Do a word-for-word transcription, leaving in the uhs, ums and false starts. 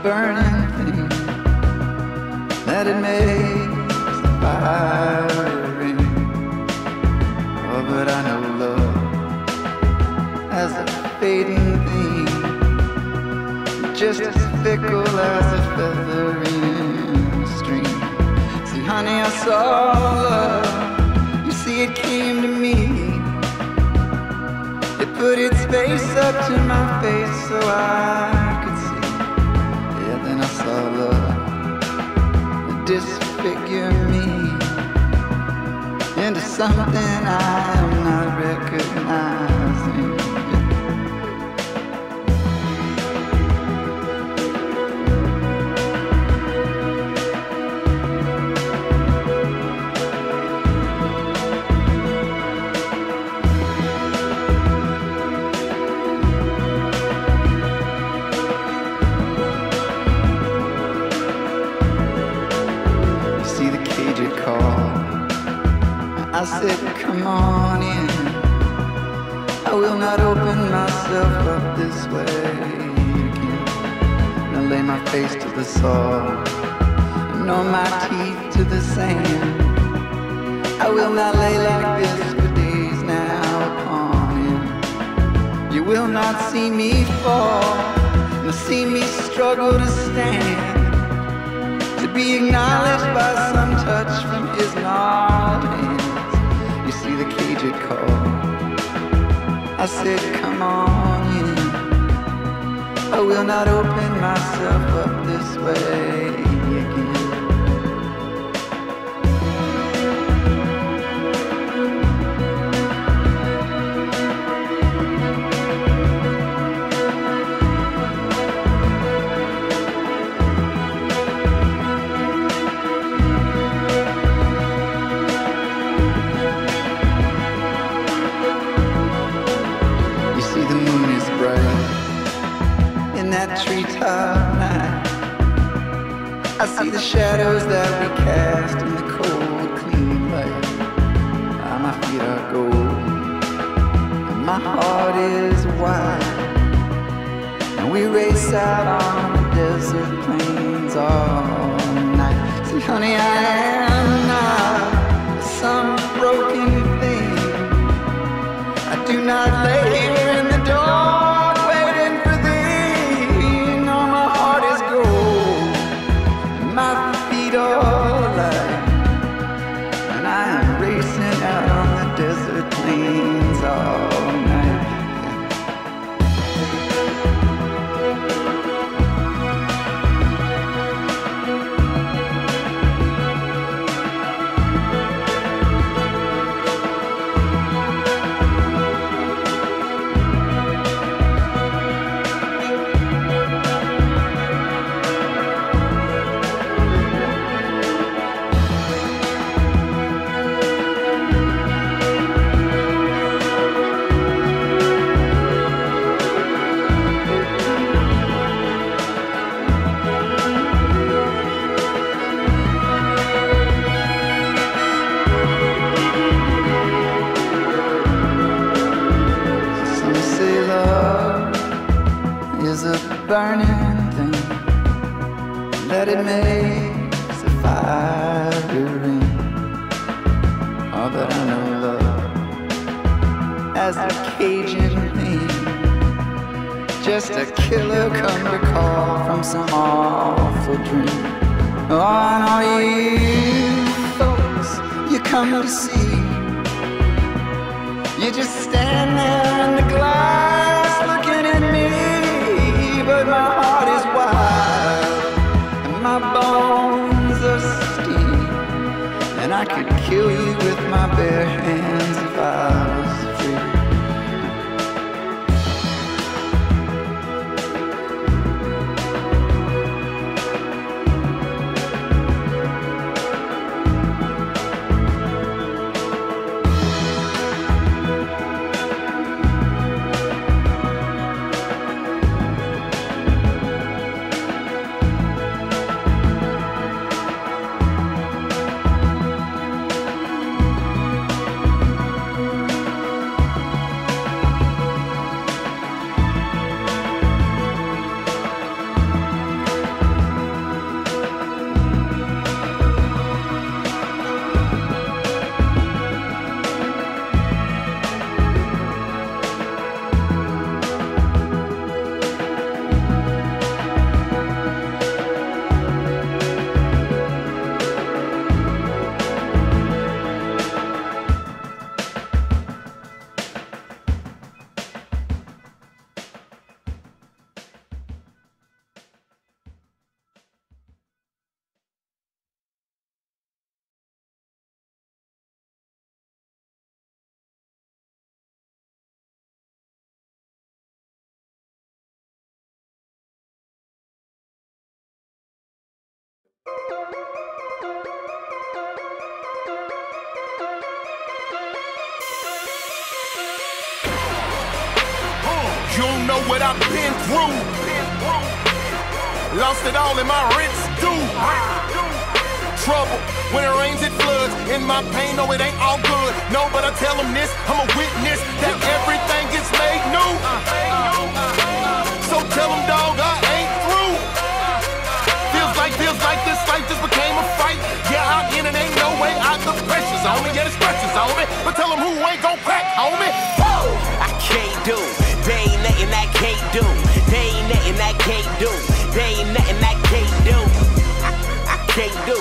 burning thing that it makes the fire ring. Oh, but I know love as a fading thing, just as fickle as a feather in a stream. See, honey, I saw love. You see, it came to me. It put its face up to my face so I could see. Yeah, then I saw love disfigure me into something I am not recognizing. I said, come on in. I will not open myself up this way again. Now lay my face to the soil, nor my teeth to the sand. I will not lay like this for days now upon him. You will not see me fall, nor see me struggle to stand, to be acknowledged by some touch from his gnarled hand. You see the cage it called. I said, come on in. I will not open myself up this way again. Treetop night, I see the shadows that we cast in the cold, clean light. Ah, my feet are gold, and my heart is wide, and we race out on the desert plains all night. See, honey, I am not some broken thing. I do not lay here in the dark. Plains all night. Burning thing that it makes the fire ring. Oh, but I know love as a Cajun thing, just a killer come to call from some awful dream. Oh, and all you folks you come to see, you just stand there in the glass looking at me. But my heart is wild, and my bones are steel, and I could kill you with my bare hands if I was free. You don't know what I've been through. Lost it all in my rents due. Trouble, when it rains it floods. In my pain, no it ain't all good. No, but I tell them this, I'm a witness that everything gets made new. So tell them, dog, I ain't through. Feels like, feels like this life just became a fight. Yeah, I'm in and ain't no way out. The pressure's on me, yeah, the stressure's on me. But tell them who ain't gon' crack, homie. Woo! I can't do. There ain't nothing I can't do. There ain't nothing I can't do. There ain't nothing I can't do. I, I can't do.